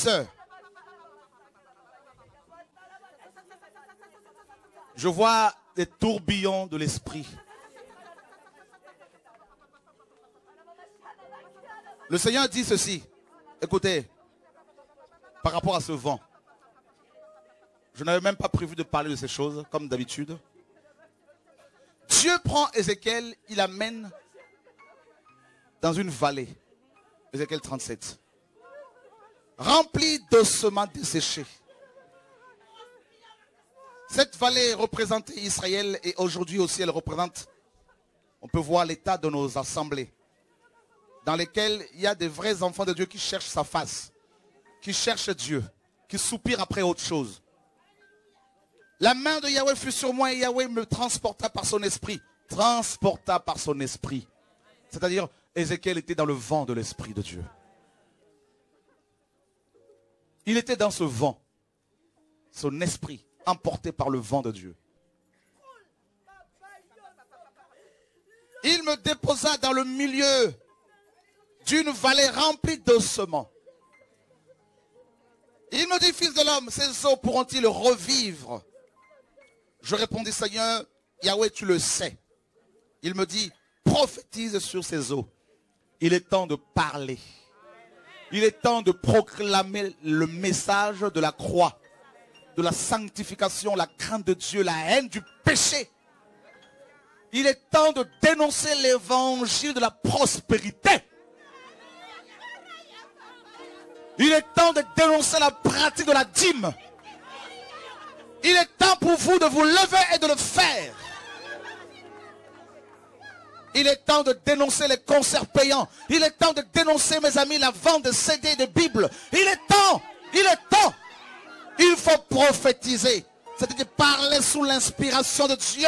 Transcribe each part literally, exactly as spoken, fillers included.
sœurs, je vois des tourbillons de l'esprit. Le Seigneur dit ceci. Écoutez, par rapport à ce vent, je n'avais même pas prévu de parler de ces choses, comme d'habitude. Dieu prend Ézéchiel, il l'amène dans une vallée. Ézéchiel trente-sept. Remplie d'ossements desséchés. Cette vallée représentait Israël et aujourd'hui aussi elle représente, on peut voir l'état de nos assemblées, dans lesquelles il y a des vrais enfants de Dieu qui cherchent sa face, qui cherchent Dieu, qui soupirent après autre chose. La main de Yahweh fut sur moi et Yahweh me transporta par son esprit. Transporta par son esprit. C'est-à-dire, Ézéchiel était dans le vent de l'esprit de Dieu. Il était dans ce vent. Son esprit, emporté par le vent de Dieu. Il me déposa dans le milieu d'une vallée remplie d'ossements. Il me dit, fils de l'homme, ces eaux pourront-ils revivre? Je répondis, Seigneur, Yahweh, tu le sais. Il me dit, prophétise sur ces eaux. Il est temps de parler. Il est temps de proclamer le message de la croix, de la sanctification, la crainte de Dieu, la haine du péché. Il est temps de dénoncer l'évangile de la prospérité. Il est temps de dénoncer la pratique de la dîme. Il est temps pour vous de vous lever et de le faire. Il est temps de dénoncer les concerts payants. Il est temps de dénoncer, mes amis, la vente de C D et de Bibles. Il est temps, il est temps. Il faut prophétiser. C'est-à-dire parler sous l'inspiration de Dieu.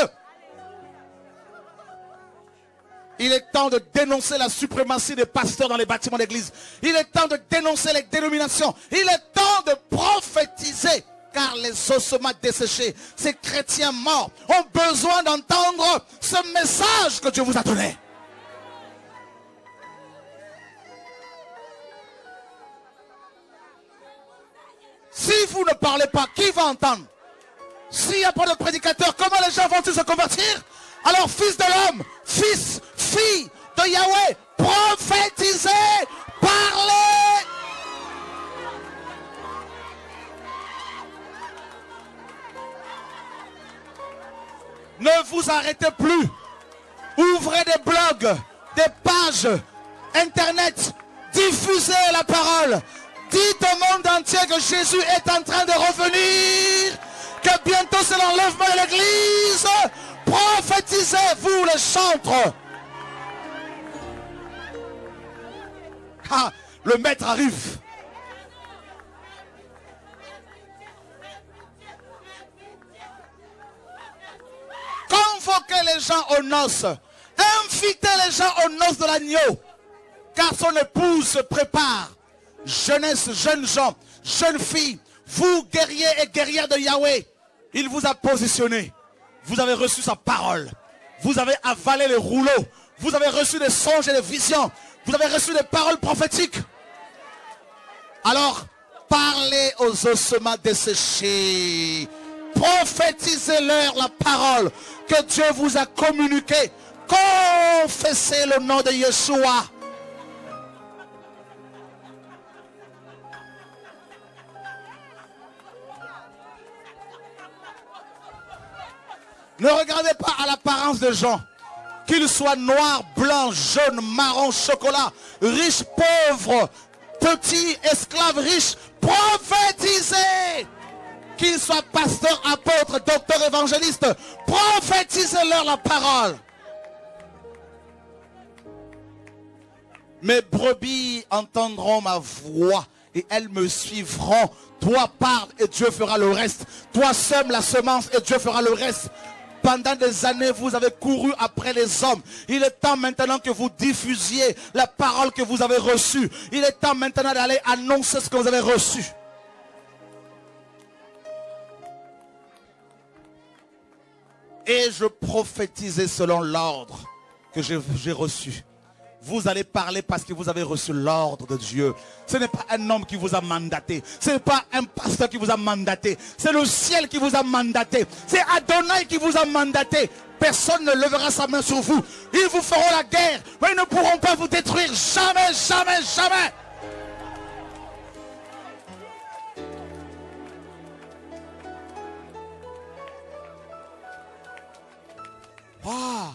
Il est temps de dénoncer la suprématie des pasteurs dans les bâtiments d'église. Il est temps de dénoncer les dénominations. Il est temps de prophétiser. Car les ossements desséchés, ces chrétiens morts, ont besoin d'entendre ce message que Dieu vous a donné. Si vous ne parlez pas, qui va entendre? S'il n'y a pas de prédicateur, comment les gens vont-ils se convertir? Alors, fils de l'homme, fils, fille de Yahweh, prophétisez, parlez. Ne vous arrêtez plus. Ouvrez des blogs, des pages, internet. Diffusez la parole. Dites au monde entier que Jésus est en train de revenir. Que bientôt c'est l'enlèvement de l'église. Prophétisez, vous les chantres. Ah, le maître arrive. Convoquez les gens aux noces. Invitez les gens aux noces de l'agneau. Car son épouse se prépare. Jeunesse, jeunes gens, jeunes filles, vous guerriers et guerrières de Yahweh, il vous a positionné. Vous avez reçu sa parole. Vous avez avalé les rouleaux. Vous avez reçu des songes et des visions. Vous avez reçu des paroles prophétiques. Alors, parlez aux ossements desséchés. Prophétisez-leur la parole que Dieu vous a communiquée. Confessez le nom de Yeshua. Ne regardez pas à l'apparence de gens, qu'ils soient noirs, blancs, jaunes, marrons, chocolat, riches, pauvres, petits, esclaves, riches. Prophétisez. Qu'ils soient pasteurs, apôtres, docteurs, évangélistes, prophétisez-leur la parole. Mes brebis entendront ma voix et elles me suivront. Toi parle et Dieu fera le reste. Toi sème la semence et Dieu fera le reste. Pendant des années, vous avez couru après les hommes. Il est temps maintenant que vous diffusiez la parole que vous avez reçue. Il est temps maintenant d'aller annoncer ce que vous avez reçu. Et je prophétisais selon l'ordre que j'ai reçu. Vous allez parler parce que vous avez reçu l'ordre de Dieu. Ce n'est pas un homme qui vous a mandaté. Ce n'est pas un pasteur qui vous a mandaté. C'est le ciel qui vous a mandaté. C'est Adonai qui vous a mandaté. Personne ne levera sa main sur vous. Ils vous feront la guerre, mais ils ne pourront pas vous détruire. Jamais, jamais, jamais. Wow.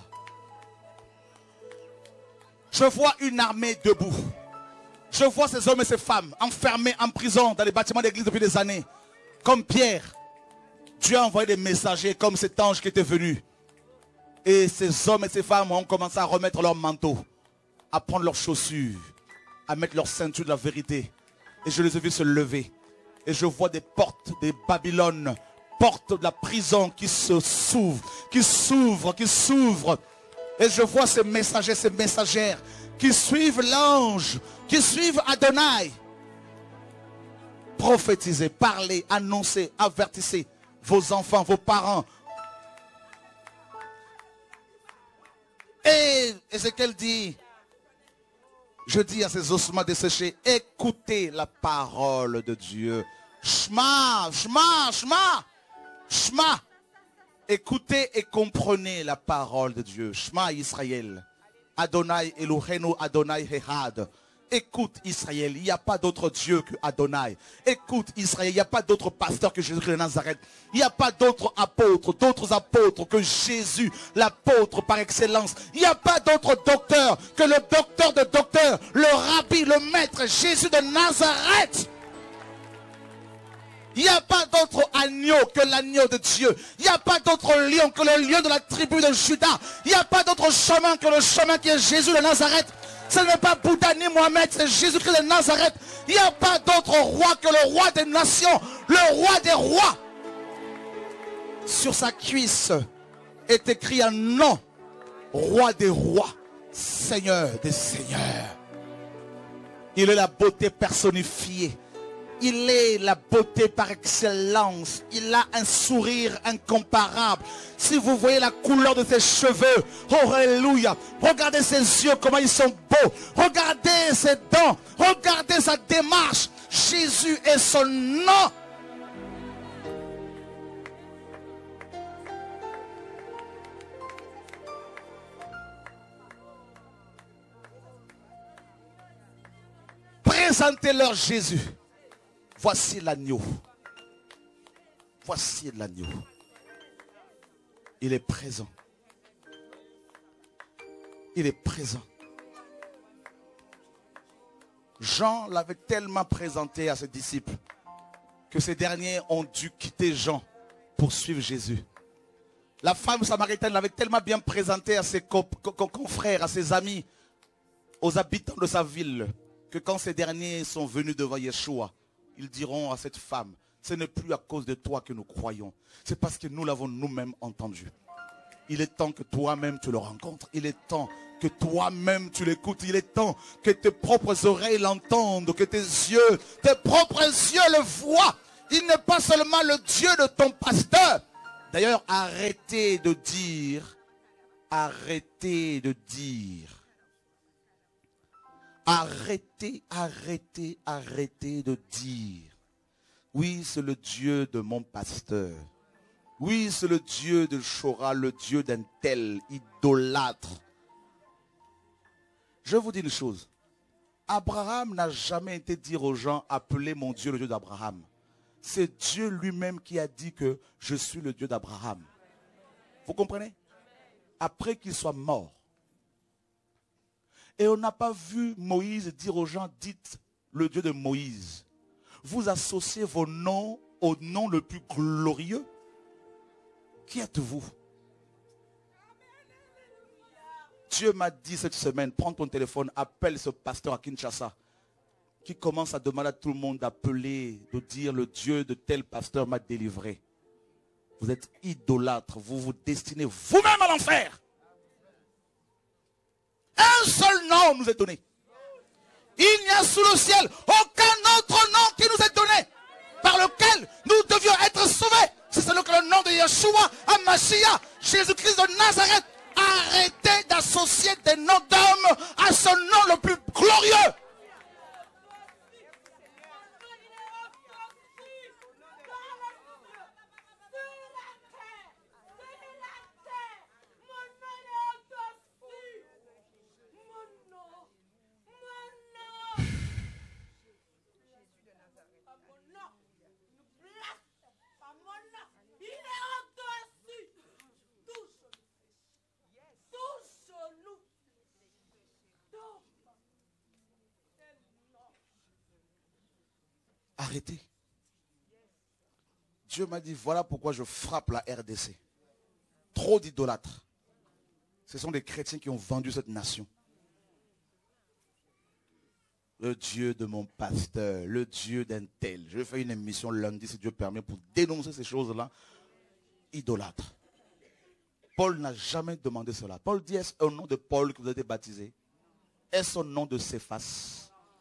Je vois une armée debout. Je vois ces hommes et ces femmes enfermés en prison dans les bâtiments d'église depuis des années. Comme Pierre, Dieu a envoyé des messagers comme cet ange qui était venu. Et ces hommes et ces femmes ont commencé à remettre leurs manteaux, à prendre leurs chaussures, à mettre leur ceinture de la vérité. Et je les ai vus se lever. Et je vois des portes des Babylone, portes de la prison qui se s'ouvrent, qui s'ouvrent, qui s'ouvrent. Et je vois ces messagers, ces messagères qui suivent l'ange, qui suivent Adonai. Prophétisez, parlez, annoncez, avertissez vos enfants, vos parents. Et Ézéchiel dit, je dis à ces ossements desséchés, écoutez la parole de Dieu. Shema, Shema, Shema, Shema. Écoutez et comprenez la parole de Dieu. Shema Israël. Adonai Elohenu Adonai Echad. Écoute Israël, il n'y a pas d'autre Dieu que Adonai. Écoute Israël, il n'y a pas d'autre pasteur que Jésus-Christ de Nazareth. Il n'y a pas d'autres apôtres, d'autres apôtres que Jésus, l'apôtre par excellence. Il n'y a pas d'autre docteur que le docteur de docteurs, le rabbi, le maître, Jésus de Nazareth. Il n'y a pas d'autre agneau que l'agneau de Dieu. Il n'y a pas d'autre lion que le lion de la tribu de Juda. Il n'y a pas d'autre chemin que le chemin qui est Jésus de Nazareth. Ce n'est pas Bouddha ni Mohamed, c'est Jésus-Christ de Nazareth. Il n'y a pas d'autre roi que le roi des nations, le roi des rois. Sur sa cuisse est écrit un nom, roi des rois, seigneur des seigneurs. Il est la beauté personnifiée. Il est la beauté par excellence. Il a un sourire incomparable. Si vous voyez la couleur de ses cheveux, oh alléluia. Regardez ses yeux, comment ils sont beaux. Regardez ses dents. Regardez sa démarche. Jésus est son nom. Présentez-leur Jésus. Voici l'agneau. Voici l'agneau. Il est présent. Il est présent. Jean l'avait tellement présenté à ses disciples que ces derniers ont dû quitter Jean pour suivre Jésus. La femme samaritaine l'avait tellement bien présenté à ses confrères, à ses amis, aux habitants de sa ville, que quand ces derniers sont venus devant Yeshua, ils diront à cette femme, ce n'est plus à cause de toi que nous croyons. C'est parce que nous l'avons nous-mêmes entendu. Il est temps que toi-même tu le rencontres. Il est temps que toi-même tu l'écoutes. Il est temps que tes propres oreilles l'entendent. Que tes yeux, tes propres yeux le voient. Il n'est pas seulement le Dieu de ton pasteur. D'ailleurs, arrêtez de dire, arrêtez de dire. Arrêtez, arrêtez, arrêtez de dire. Oui, c'est le Dieu de mon pasteur. Oui, c'est le Dieu de Shora, le Dieu d'un tel idolâtre. Je vous dis une chose. Abraham n'a jamais été dire aux gens, appelez mon Dieu le Dieu d'Abraham. C'est Dieu lui-même qui a dit que je suis le Dieu d'Abraham. Vous comprenez? Après qu'il soit mort. Et on n'a pas vu Moïse dire aux gens, dites le Dieu de Moïse. Vous associez vos noms au nom le plus glorieux. Qui êtes-vous? Dieu m'a dit cette semaine, prends ton téléphone, appelle ce pasteur à Kinshasa, qui commence à demander à tout le monde d'appeler, de dire le Dieu de tel pasteur m'a délivré. Vous êtes idolâtre, vous vous destinez vous-même à l'enfer. Un seul nom nous est donné. Il n'y a sous le ciel aucun autre nom qui nous est donné, par lequel nous devions être sauvés. C'est celui que le nom de Yeshua, Hamashiach, Jésus-Christ de Nazareth. Arrêtez associer des noms d'hommes à son nom le plus glorieux. Arrêtez. Dieu m'a dit, voilà pourquoi je frappe la R D C. Trop d'idolâtres. Ce sont des chrétiens qui ont vendu cette nation. Le Dieu de mon pasteur, le Dieu d'un tel. Je vais faire une émission lundi, si Dieu permet, pour dénoncer ces choses-là. Idolâtres. Paul n'a jamais demandé cela. Paul dit, est-ce au nom de Paul que vous avez été baptisé? Est-ce au nom de Céphas?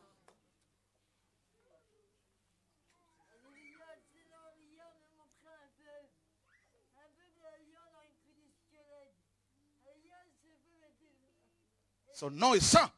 Son nom est saint.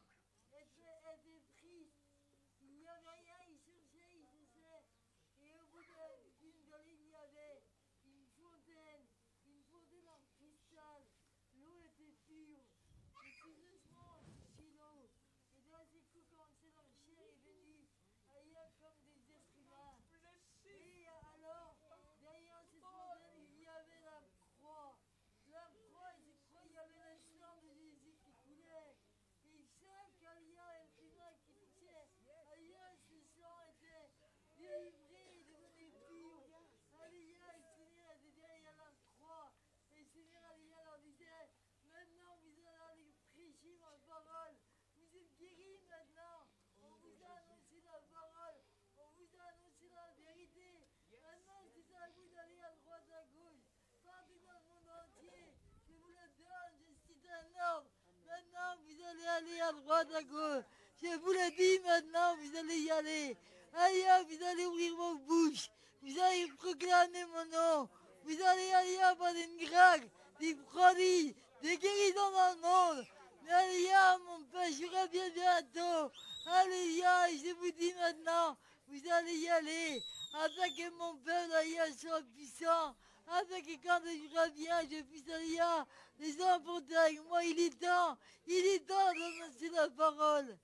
Allez à droite, à gauche. Je vous le dis maintenant, vous allez y aller. Allez, vous allez ouvrir vos bouches. Vous allez proclamer mon nom. Vous allez aller avoir des miracles, des prodiges, des guérisons dans le monde. Mais alléluia, mon Père, je reviens bientôt. Alléluia, je vous dis maintenant, vous allez y aller. Afin que mon peuple alléluia soit puissant. Afin que quand je reviens, je puisse alléluia les emporter avec moi. Il est temps, il est temps d'annoncer la parole.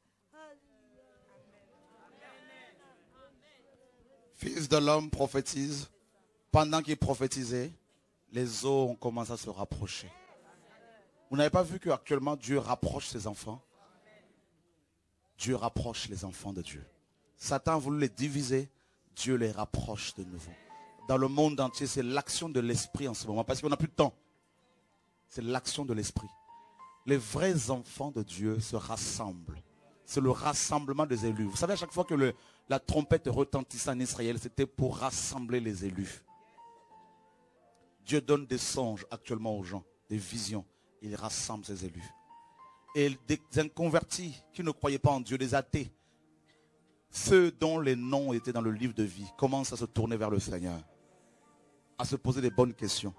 Fils de l'homme prophétise. Pendant qu'il prophétisait, les eaux ont commencé à se rapprocher. Vous n'avez pas vu qu'actuellement Dieu rapproche ses enfants? Dieu rapproche les enfants de Dieu. Satan a voulu les diviser, Dieu les rapproche de nouveau. Dans le monde entier, c'est l'action de l'esprit en ce moment, parce qu'on n'a plus de temps. C'est l'action de l'esprit. Les vrais enfants de Dieu se rassemblent. C'est le rassemblement des élus. Vous savez, à chaque fois que le, la trompette retentissait en Israël, c'était pour rassembler les élus. Dieu donne des songes actuellement aux gens, des visions. Il rassemble ses élus. Et des inconvertis qui ne croyaient pas en Dieu, des athées, ceux dont les noms étaient dans le livre de vie, commencent à se tourner vers le Seigneur, à se poser des bonnes questions.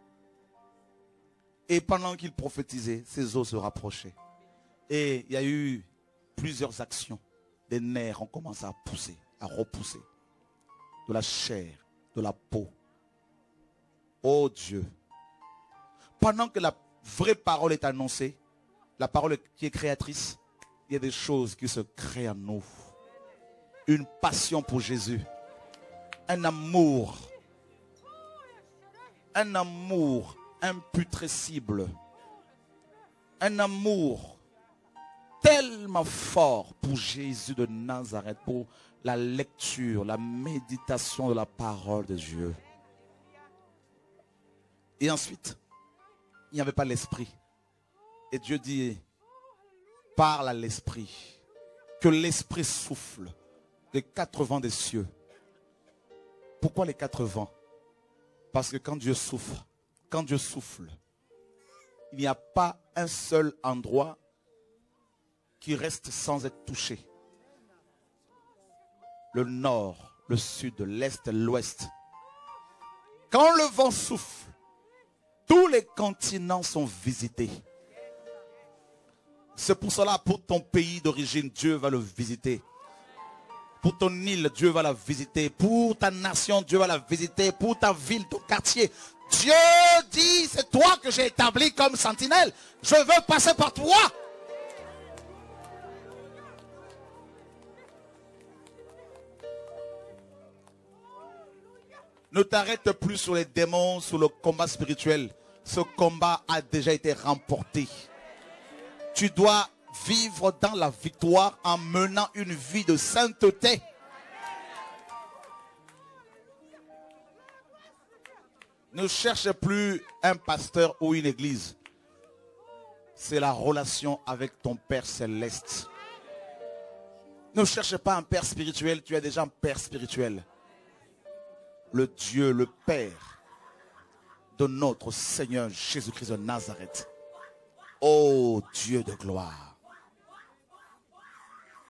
Et pendant qu'il prophétisait, ses os se rapprochaient. Et il y a eu plusieurs actions. Des nerfs ont commencé à pousser, à repousser. De la chair, de la peau. Oh Dieu. Pendant que la vraie parole est annoncée, la parole qui est créatrice, il y a des choses qui se créent en nous. Une passion pour Jésus. Un amour. Un amour imputrescible. Un amour tellement fort pour Jésus de Nazareth, pour la lecture, la méditation de la parole de Dieu. Et ensuite, il n'y avait pas l'esprit. Et Dieu dit, parle à l'esprit. Que l'esprit souffle des quatre vents des cieux. Pourquoi les quatre vents? Parce que quand Dieu souffle, quand Dieu souffle, il n'y a pas un seul endroit qui reste sans être touché. Le nord, le sud, l'est, l'ouest. Quand le vent souffle, tous les continents sont visités. C'est pour cela, pour ton pays d'origine, Dieu va le visiter. Pour ton île, Dieu va la visiter. Pour ta nation, Dieu va la visiter. Pour ta ville, ton quartier. Dieu dit, c'est toi que j'ai établi comme sentinelle. Je veux passer par toi. Ne t'arrête plus sur les démons, sur le combat spirituel. Ce combat a déjà été remporté. Tu dois vivre dans la victoire en menant une vie de sainteté. Ne cherche plus un pasteur ou une église. C'est la relation avec ton Père céleste. Ne cherche pas un Père spirituel, tu as déjà un Père spirituel. Le Dieu, le Père de notre Seigneur Jésus-Christ de Nazareth. Ô Dieu de gloire.